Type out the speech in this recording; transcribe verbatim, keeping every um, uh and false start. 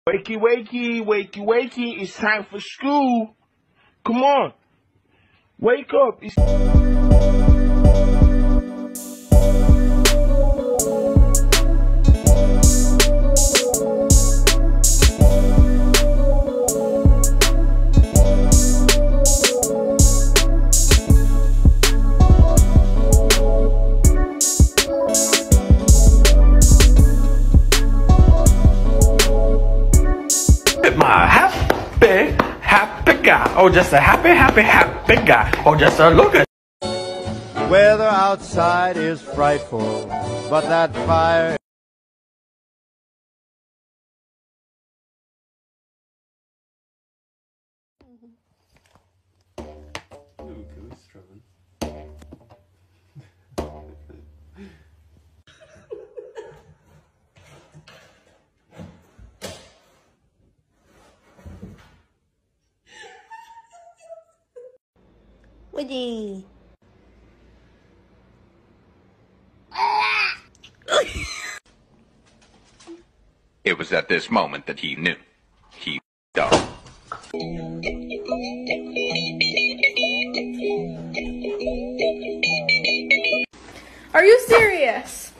Wakey, wakey, wakey, wakey, it's time for school. Come on. Wake up. It's my happy, happy guy. Oh, just a happy, happy, happy guy. Oh, just a look at. Weather outside is frightful, but that fire. Woody. It was at this moment that he knew. He f***ed up. Are you serious?